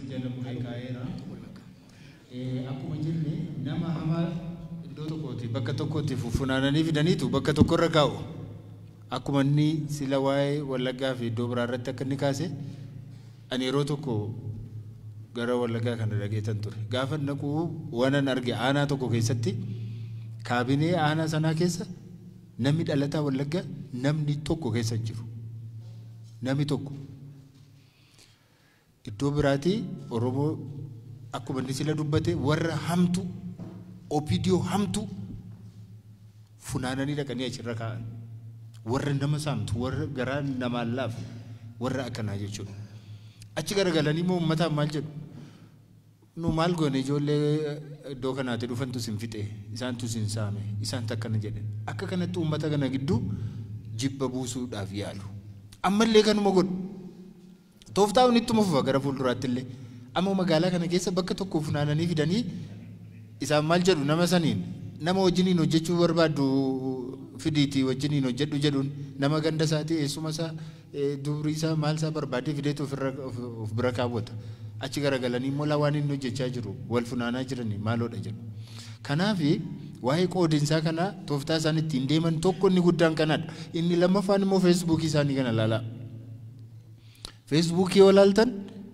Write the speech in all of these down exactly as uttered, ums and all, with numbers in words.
jala muree kaa'eera. Akkuma jenne nama hamaa iddoo tokkooti bakka tokkotti funaananii fidaniitu bakka tokkorra kaa'u. Akkuma inni sila waa'ee Wallaggaa fi iddoo biraa irratti akka inni kaase ani yeroo tokko gara Wallaggaa kana dhageetan ture. Gaafa naquu waanan arge aanaa tokko keessatti kaabinee aanaa sanaa keessa namni dhalataa Wallaggaa namni tokko keessa jiru. Namni tokko iddoo biraati Oromoo akkuma inni sila dubbate warra hamtu opidio hamtu funaananii dhaqanii achirra kaa'an. Warra nama saamtu warra garaa nama laaf warra akkanaa jechuudha. Achi garagalanii moo uummataan maal jedhu nu maal goone ijoollee iddoo kanaatti dhufantu sin fixe isaantu sin saame isaan takkana jedhan akka kanatti uummata kana gidduu jibba buusuudhaaf yaalu. Ammallee kanuma godhu tooftaa'uun ittuma fufa gara fuulduraatti illee amma magaalaa kana keessa bakka tokko funaananii fidanii isaan maal jedhu nama saniin nama wajjiniin hojjechuu barbaadu fidiitii wajjiniin hojjedhu jedhuun nama ganda isaatii eessuma isaa durii isaa maal isaa barbaadee fideetu of bira kaawwata. Achi garagalanii immoo waan inni hojjechaa jiru wal funaanaa jiranii maaloodha jedhu. Kanaaf waa'ee qoodinsaa kana tooftaa isaan ittiin deeman tokko inni guddaan kanadha. Inni lammaffaan immoo feesbuukii isaanii kana ilaalaa. Feesbuukii yoo ilaaltan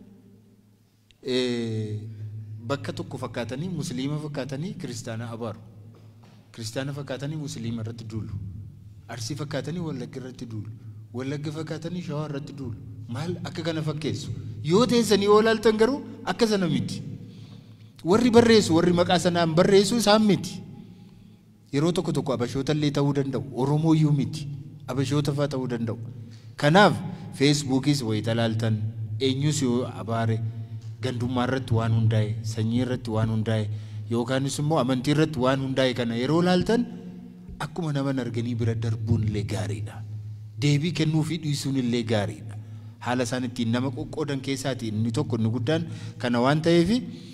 bakka tokko fakkaatanii musliima fakkaatanii kiristaana abaaru. Kiristaana fakkaatanii musliima irratti duulu. Arsii fakkaatanii Wallagga irratti duulu. Wallagga fakkaatanii Shawaa irratti duulu. Maal akka kana fakkeessu. Yoo teessanii yoo ilaaltan garuu akka sana miti. Warri barreessu warri maqaa sanaan barreessu isaan miti. Yeroo tokko tokko abashoota illee ta'uu danda'u. Oromoo iyyuu miti. Abashoota fa'aa ta'uu danda'u. Kanaaf feesbuukis wayita ilaaltan eenyus yoo abaare gandummaa irratti waan hundaa'e sanyii irratti waan hundaa'e yookaanis immoo amantii irratti waan hundaa'e kana yeroo ilaaltan akkuma nama arganii bira darbuun illee gaariidha. Deebii kennuu fi dhiisuun illee gaariidha. Haala isaan ittiin nama qoqqoodan keessaati inni tokko inni guddaan kana waan ta'eef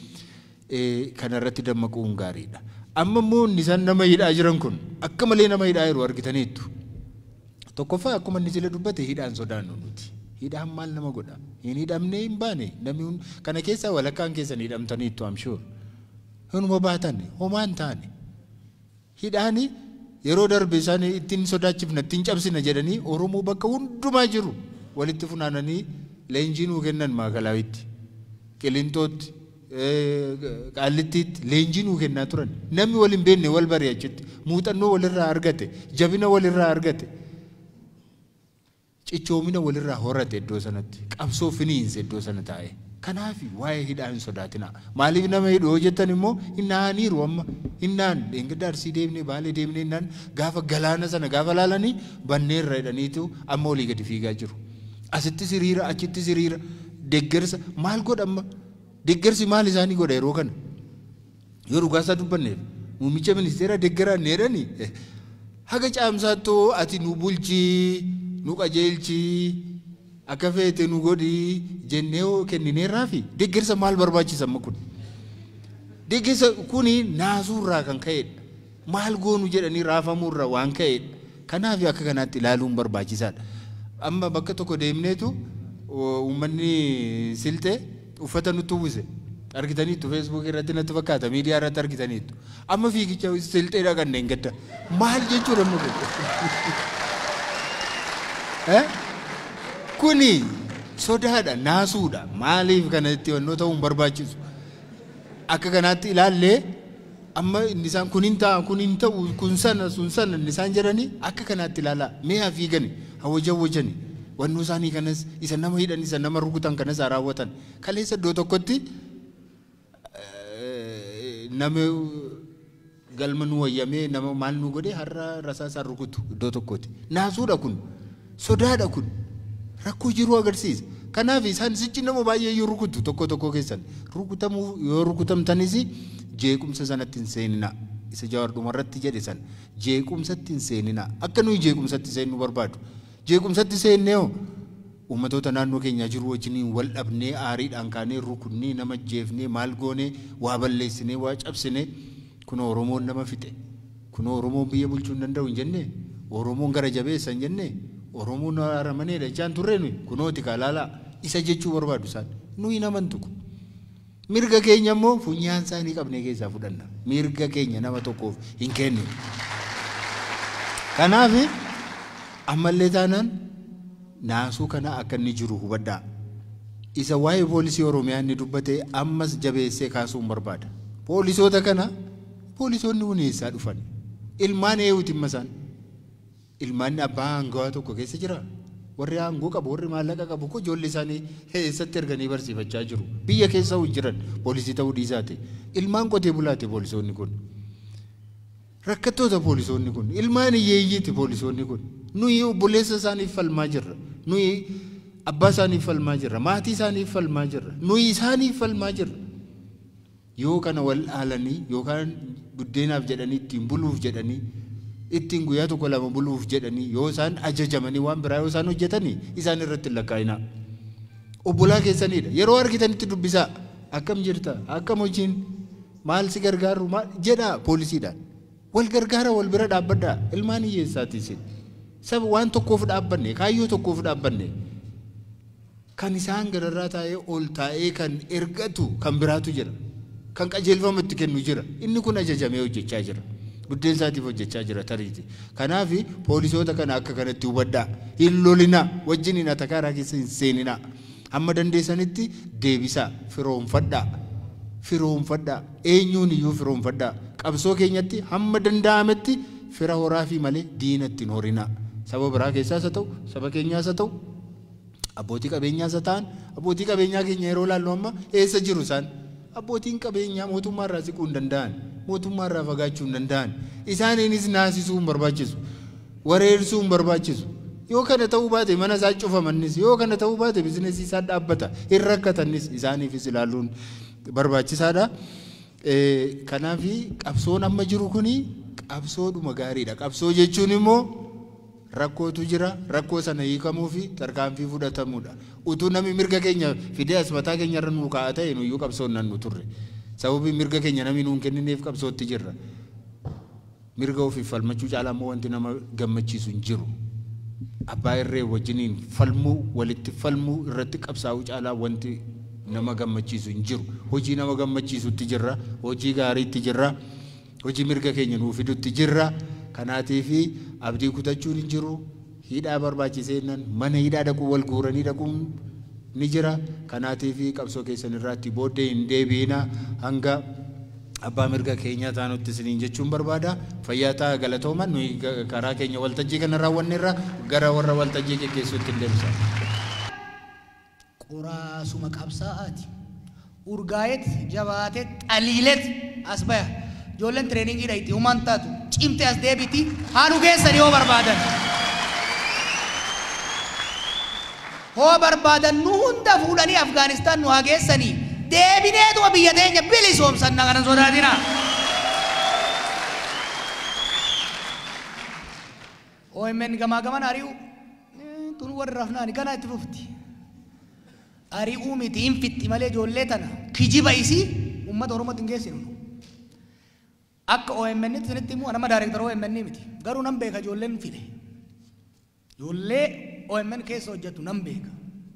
kana irratti dammaquun gaariidha. Amma immoo inni isaan nama hidhaa jiran kun akka malee nama hidhaa jiru argitaniittu. Tokkoffaa akkuma inni sila dubbate hidhaan sodaannu nuti. Hidhaan maal nama godha? Hin hidhamnee hin baane namni kana keessaa walakkaan keessan hidhamtaniittu am sure. Hunuma baatan homaan taane. Hidhaani yeroo darbe isaan ittiin sodaachifna ittiin cabsina jedhanii Oromoo bakka hundumaa jiru walitti funaananii leenjii nuu kennan Maakalawitti Qilintootti Qaallittiitti leenjii nuu kennaa turan. Namni wal hin beekne wal bari'achitti muuxannoo walirraa argate jabina walirraa argate. Cichoomina walirraa horate iddoo sanatti qabsoo finiinse iddoo sana taa'e. Kanaaf waa'ee hidhaa hin sodaatina. Maaliif nama hidhoo jettan immoo hinnaaniiru amma hinnaan dheengadda Arsii deemnee Baalee deemnee hinnaan gaafa galaana sana gaafa laalanii banneerra hidhaniitu amma olii gadi fiigaa jiru. Asitti siriira achitti siriira deeggarsa maal godha amma deeggarsi maal isaanii godha yeroo kana yoo dhugaasaa dubbanneef muummicha ministeera deeggaraa needhanii haga caamsaattoo ati nu bulchii nu qajeelchii akka feete nu godhi jennee kennineerraa fi deeggarsa maal barbaachisa amma kun deeggarsa kuni naasuurraa kan ka'edha maal goonu jedhanii raafamuurraa waan ka'edha. Kanaaf akka kanaatti ilaaluun barbaachisaadha. Amma bakka tokko deemneetu uummanni siltee uffata nutti uwwise argitaniittu Facebook irratti natti fakkaata miidiyaa irratti argitaniittu amma fiigicha silteedha kanneen gadda maal jechuudha nu eh kuni sodaadha naasuudha maaliif kanatti wannoo ta'uun barbaachisu akka kanaatti ilaallee amma inni isaan kun hin ta'a kun hin ta'u kun sana sun sana inni isaan jedhanii akka kanaatti ilaalaa mee haa fiigani hawwaja hawwajani wannoo isaanii kanas isa nama hidhan isa nama rukutan kanas haa raawwatan kaleessa iddoo tokkotti nama galma nu wayyamee nama maal nu godhe har'a rasaasaan rukutu iddoo tokkotti naasuudha kun sodaadha kun rakkoo jiru agarsiisa. Kanaaf isaan sichi nama baay'ee yoo rukutu tokko tokko keessan rukutamuu yoo rukutamtanis jeequmsa sanatti hin seenina. Isa Jawaar dhumarratti jedhe san jeequmsatti hin seenina. Akka nuyi jeequmsatti seennu barbaadu. Jeequmsatti seennee ummatoota naannoo keenya jiru wajjin wal dhabnee aariidhaan kaanee rukunnee nama jeefnee maal goonee waa balleessinee waa cabsinee kun Oromoon nama fixe. Kun Oromoon biyya bulchuu hin danda'u hin jennee Oromoon gara jabeessa hin jennee Oromoon aramanee dachaan turre nuyi kunooti kaalala isa jechuu barbaadu isaan nuyi naman tuku mirga keenya immoo funyaan isaanii qabnee keessaa fudhanna. Mirga keenya nama tokkoof hin kenninu. Kanaaf ammallee taanaan naasuu kana akka inni jiru hubadhaa. Isa waa'ee poolisii Oromiyaa inni dubbate ammas jabeessee kaasuun barbaada. Poolisoota kana poolisoonni huneessaa dhufan. Ilmaan eewuuti masaan. Ilmaan abbaa aangawaa tokko keessa jira. Warri aangoo qabu warri maallaqa qabu ko ijoollee isaanii eessatti erganii barsiifachaa jiru. Biyya keessa jiran poolisii ta'uu dhiisaate. Ilmaan qotee bulaate poolisoonni kun. Rakkattoota poolisoonni kun. Ilmaan hiyyeeyyiiti poolisoonni kun. Nuyi obboleessa isaaniif falmaa jirra. Nuyi abbaa isaaniif falmaa jirra. Maatii isaaniif falmaa jirra. Nuyi isaaniif falmaa jirra. Yoo kana wal dhaalanii yookaan buddeenaaf jedhanii ittiin buluuf jedhanii ittiin guyyaa tokko lama buluuf jedhanii yoo isaan ajajamanii waan biraa yoo isaan hojjetanii isaan irratti lakkaa'inaa. Obbolaa keessanidha. Yeroo argitanitti dubbisaa. Akkam jirta? Akkam hojiin? Maal si gargaaru? Jedhaa poolisiidhaan. Wal gargaara wal bira dhaabbadhaa. Ilmaan hiyyeessaatiis. Saba waan tokkoof dhaabbanne kaayyoo tokkoof dhaabbanne. Kan isaan gararraa taa'ee ol taa'ee kan ergatu kan biraatu jira. Kan qajeelfama itti kennu jira. Inni kun ajajamee hojjechaa jira. Buddeen isaatiif hojjechaa jira tariiti. Kanaaf poolisoota kana akka kanatti hubadhaa. Hin lolinaa wajjin hin atakaaraa keessa hin seeninaa. Hamma dandeessanitti deebisaa firoonfadhaa. Firoonfadhaa. Eenyuun iyyuu firoonfadhaa. Qabsoo keenyatti hamma danda'ametti fira horaa fi malee diina ittiin horinaa. Saba biraa keessaas haa ta'u, saba keenyaas haa ta'u, abbootii qabeenyaas haa ta'an, abbootii qabeenyaa keenya yeroo laallu amma eessa jiru isaan? Abbootiin qabeenyaa mootummaa irraa siquu hin danda'an. Mootummaa irraa fagaachuu hin danda'an. Isaaniinis naasisuu hin barbaachisu. Wareersuu hin barbaachisu. Yoo kana ta'uu baate mana isaa cufamannis, yoo kana ta'uu baate bizinesii isaa dhaabbata. Hin rakkatannis isaaniifis ilaaluun barbaachisaadha. Kanaaf qabsoon amma jiru kuni qabsoodhuma gaariidha. Qabsoo jechuun immoo rakkootu jira. Rakkoo sana hiikamuu fi tarkaanfii fudhatamuudha. Utuu namni mirga keenya fidee as mataa keenya irra nuu kaa'aa ta'e nuyyuu qabsoon nan nu turre. Sababii mirga keenya namni nuun kennineef qabsootti jirra. Mirga ofiif falmachuu caalaa immoo wanti nama gammachiisu hin jiru. Abbaa irree wajjiniin falmuu walitti falmuu irratti qabsaa'uu caalaa wanti nama gammachiisu hin jiru. Hojii nama gammachiisutti jirra. Hojii gaariitti jirra. Hojii mirga keenya nuu fidutti jirra. Kanaatiif abdii kutachuun hin jiru. Hidhaa barbaachiseennan mana hidhaa dhaquu wal guuranii dhaquun ni jira. Kanaatiif qabsoo keessan irratti booddee hin deebiina hanga abbaa mirga keenya taanutti isiniin jechuun barbaada. Fayyaa ta'aa galatoomaa nuyi karaa keenya waltajjii kana raawwanneerra gara warra waltajjii geggeessuutti hin deemsa. Qoraasuma qabsaa'aati. Urgaa'eet jabaateet xaliileet as baya. Ijoolleen tireeningiidha itti humaan taatu cimte as deebiti haanu geessanii yoo barbaadan. Hoo barbaadan nu hunda fuudhanii Afgaanistaan nu haa geessanii deebineetuma biyya teenya bilisoomsanna kana sodaatina. O M N gamaa gaman ari'u tun warri rafnaani gana itti fufti. Ari'uu miti hin fixxi malee ijoollee tana kijiba isii uummata Oromootti hin geessinu. Akka O M N itti sinitti immoo nama daayirektara O M N miti. Garuu nan beeka ijoolleen fide. Ijoollee O M N keessa hojjetu nan beeka.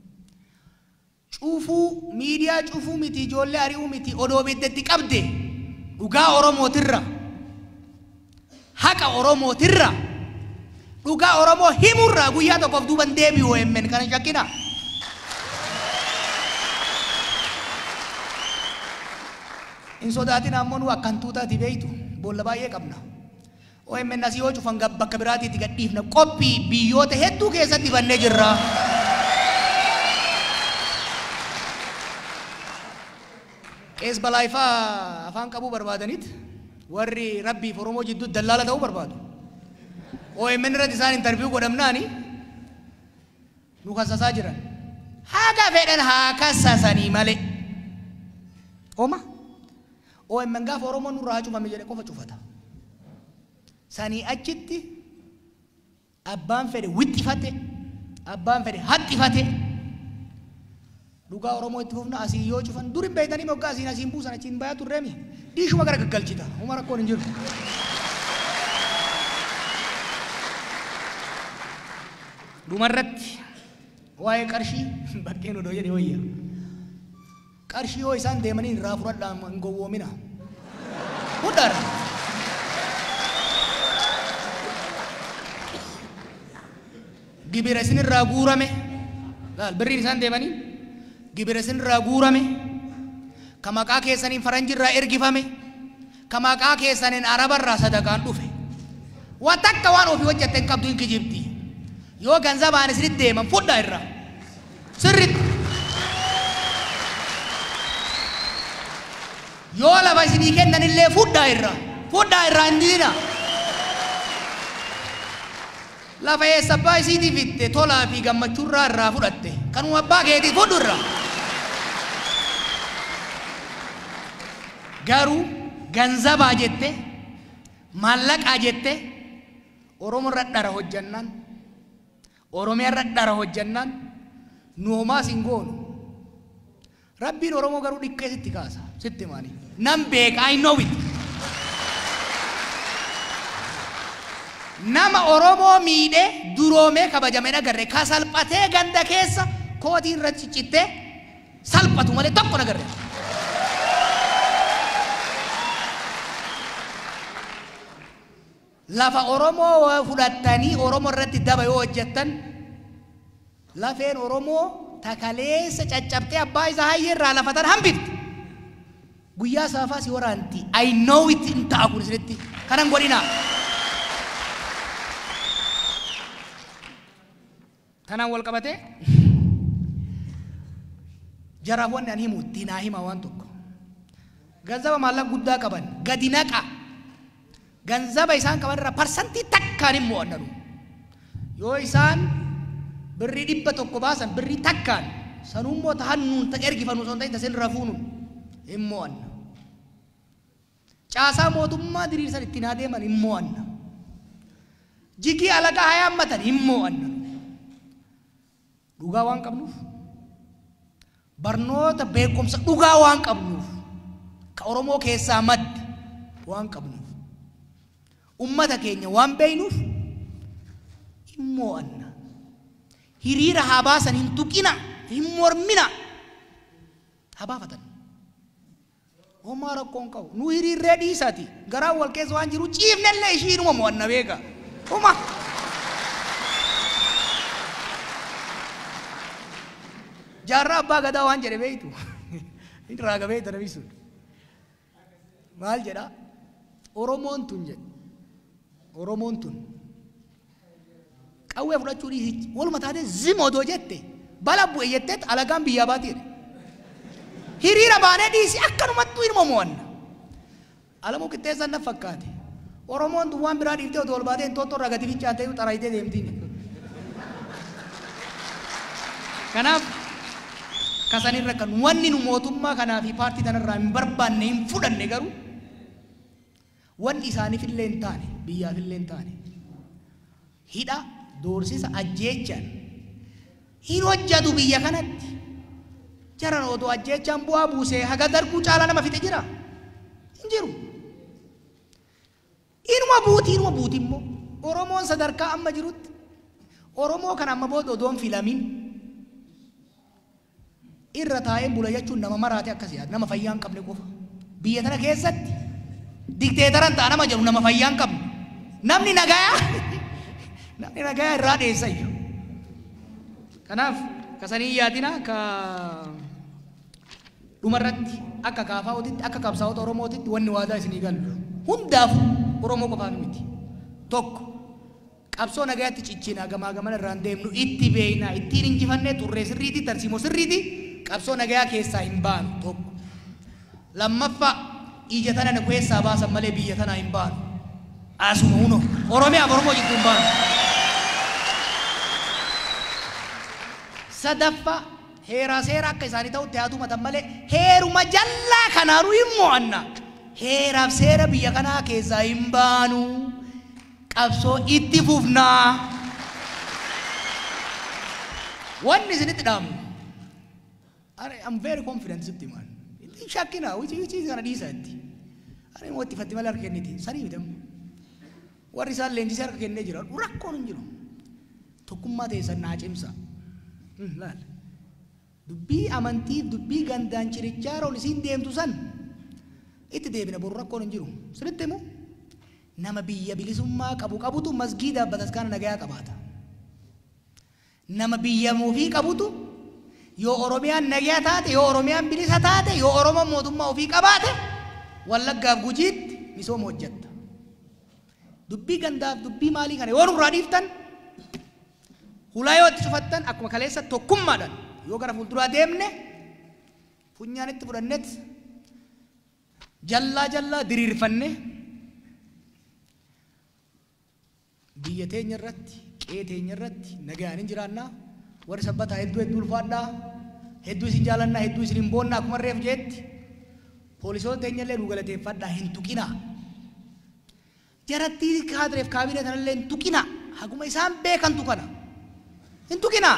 Cuufuu miidiyaa cuufuu miti ijoollee ari'uu miti odoo biddeetti qabde dhugaa Oromootirra haqa Oromootirra dhugaa Oromoo himurra guyyaa tokkoof duuban deebi'u O M N kana shakkina. In sodaatin ammoo nu akkan tuutaati beeytu boolla baay'ee qabna. O M N asii yoo cufan bakka biraatiitti gadhiifna qophii biyyoota hedduu keessatti bannee jirra. Qees balaayifaa afaan qabuu barbaadaniit warri rabbiif Oromoo jidduu dallaala ta'uu barbaadu. O M N irratti isaan intarviiyuu godhamnaani nu kassasaa jiran. Haga fedhan haa kassasanii malee. Oma O M N gaafa Oromoon nurraa haa cufame jedhe qofa cufata. Sanii achitti abbaan fedhe wixxifate abbaan fedhe haxxifate dhugaa Oromoo itti fufna asii yoo cufan dur hin beeytanii moggaa asiin asiin buusan achiin bayaa turreemi dhiishuma gara gaggalchita uma rakkoon hin jiru. Dhumarratti waa'ee qarshii bakkeen odoo jedhe wayya. qarshii yoo isaan deemanii irraa fudhadhaa hin gowwoomina hudara gibira isin irraa guurame laal birriin isaan deemanii gibira isin irraa guurame ka maqaa keessaniin faranji irraa ergifame ka maqaa keessaniin araba irraa sadaqaan dhufe waan takka waan ofii hojjetten qabdu hin kijibdi yoo ganzabaan isin deeman fudhaa irraa sirriitti yoo lafa isinii kennanillee fudhaa irraa fudhaa irraa hin diina lafa eessa abbaa isiitii fitte tolaa fi gammachuu irraa irraa fudhatte kanuma abbaa keetii fudhu irraa garuu ganzabaa jette maallaqaa jette oromoo irra dhara hojjannaan oromiyaa irra dhara hojjannaan noomaas hin goonu rabbiin oromoo garuu dhiqqee sitti kaasa sitti maanii nan beeka I know it nama oromoo miidhe duroomee kabajamee nagarre ka salphatee ganda keessa kootiin irra ciccittee salphatu malee tokko nagarre lafa oromoo fudhattanii oromoo irratti daba yoo hojjettan lafeen oromoo takaleessa caccabtee abbaa isaa hayyee irraa lafatan hambifti guyyaa saafaa si waraanti I know it in ta'a kun isinitti kanan godhinaa tanaan wal qabatee jaraaf wanni an himu itti naa hima waan tokko ganzaba maallaqa guddaa qaban gadi naqa ganzaba isaan qaban irraa parsantii takkaan hin mo'annanu yoo isaan birrii dhibba tokko baasan birrii takkaan sanummoo tahannuun ta ergifannu son ta'in tasin rafuunun hin mo'anna caasaa mootummaa diriirsan ittiin haa deeman hin mo'anna jigii alagaa haa yaammatan hin mo'anna dhugaa waan qabnuuf barnoota beekumsa dhugaa waan qabnuuf ka oromoo keessaa madde waan qabnuuf ummata keenya waan beeynuuf hin mo'anna hiriira haa baasan hin tuqina hin mormina haa baafatan homaa rakkoon qabu nu hiriirree dhiisati garaan wal keessa waan jiru ciifnellee ishiinuma mo'anna beeka homa jaarraa abbaa gadaa waan jedhe beeytu inni raaga beeyta nabi sun maal jedha oromoon tun jedhe oromoon tun qawwee fudhachuu dhiisichi waluma taatee zimoodoo jette bala bu'e jetteet alagaan biyyaa baatee hiriira baanee dhiisi akkanumattuu ilma mo'anna alamuu qixxeessan na fakkaate oromoon tun waan biraa dhiiftee otoo ol baatee intoottoo irraa gati ficcaan ta'e xaraayitee deemtiin kanaaf kasanirra kan wanni nu mootummaa kanaa fi paartii tanarraa hin barbaanne hin fudhanne garuu wanni isaaniif illee hin taane biyyaaf illee hin taane hidha doorsisa ajjeechaan hin hojjatu biyya kanatti jaran otoo ajjeechaan bu'aa buusee haga darguu caalaa nama fixe jira hin jiru inuma buuti inuma buuti immoo oromoon sadarkaa amma jirutti oromoo kan amma booda odoon filamin irra taa'een bula jechuun nama maraate akkas yaadu nama fayyaa hin qabne qofa biyya tana keessatti dikteetaran ta'a nama jedhu nama fayyaa hin qabne namni nagayaa namni nagayaa irraa dheessayyu kanaaf kasanii yaadina ka dhumarratti akka kaafaa'ootitti akka qabsaa'ota oromootitti wanni waadaa isinii galu hundaaf oromoo qofaaf miti tokko qabsoo nagayaatti ciccina gamaa gamana irraan deemnu itti beeyna ittiin injifannee turree sirriiti tarsiimoo sirriiti qabsoo nagayaa keessaa hin baanu tokko lammaffaa ija tana na keessaa baasan malee biyya tanaa hin baanu asuma uno oromiyaaf oromoo jidduu hin baanu sadaffaa heeraa seera akka isaanii ta'utti haa tumatan malee heeruma jallaa kanaanuu hin mo'anna heeraaf seera biyya kanaa keessaa hin baanu qabsoo itti fufnaa wanni isinitti dhaamnu I'm very confident sitti man itti shakkina wichi wichi kana dhiisatti ani mootti fatti malee harka kenniti sanii bitam warri isaan leenjisee harka kennee jira rakkoon hin jiru tokkummaa teessan naa cimsa laal dubbii amantii dubbii gandaan cirichaa ol isin deemtu san itti deebina boru rakkoon hin jiru sirriitti immoo nama biyya bilisummaa qabu qabutu masgiida bataskaana nagayaa qabaata nama biyya muufii qabutu yoo oromiyaan nagayaa taate yoo oromiyaan bilisa taate yoo oromoon mootummaa ofii qabaate wallaggaaf gujiitti misooma hojjetta dubbii gandaaf dubbii maalii kana yoo nurraa dhiiftan hulaa yoo itti cufattan akkuma kaleessa tokkummaadhaan yoo gara fuulduraa deemne funyaan itti fudhannet jallaa jallaa diriirfanne biyya teenya irratti qe'ee teenya irratti nagaan hin jiraannaa warri sabbataa hedduu hedduu ulfaadhaa hedduu isin jaalannaa hedduu isin hin boonnaa akkuma reef jeetti poolisoota teenya illee nu galateeffadhaa hin tuqinaa jarattii kaadireef kaabinee tanallee hin tuqinaa haguma isaan beekantu kana hin tuqinaa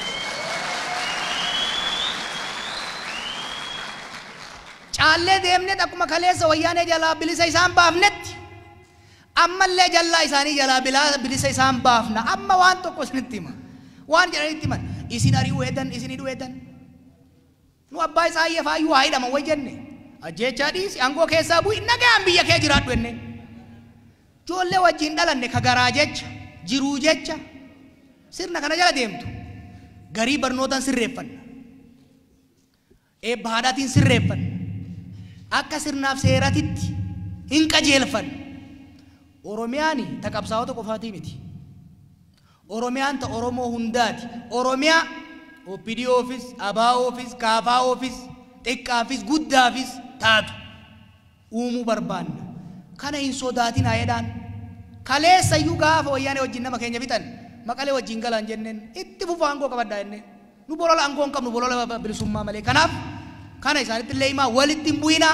caallee deemnet akkuma kaleessa wayyaanee jalaa bilisa isaan baafnetti ammallee jallaa isaanii jalaa bilisa isaan baafna amma waan tokko isinitti hima waan jedhanitti himan isin ari'uu hedan isin hidhuu hedan nu abbaa isaa iyya faayyuu haa hidhaman way jenne ajjeechaa dhiisi angoo keessaa bu'i nagaan biyya kee jiraadhu enne ijoollee wajjin dhalanne ka garaa jecha jiruu jecha sirna kana jala deemtu garii barnootaan sirreeffanna eebba haadhaatiin sirreeffanna akka sirnaaf seeratitti hin qajeelfanna oromiyaani ta qabsaa'ota qofaatii miti oromiyaan ta oromoo hundaati oromiyaa opidioofis abaaoofis kaafaa'oofis xiqqaafis guddaafis taatu uumuu barbaanna kana hin sodaatinaa jedhaan kaleessayyuu gaafa wayyaanee wajjin nama keenya fixan maqalee wajjin galaan jenneen itti fufaa angoo qabadhaa jenneen nu bolola angoo hin qabnu bolola bilisummaa malee kanaaf kana isaanitti illee himaa walitti hin bu'inaa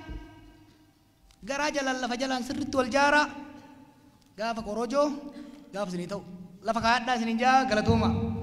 garaa jalaan lafa jalaan sirritti wal jaaraa gaafa korojoo gaafa isinii ta'u lafa kaadhaa isinin jaa galatooma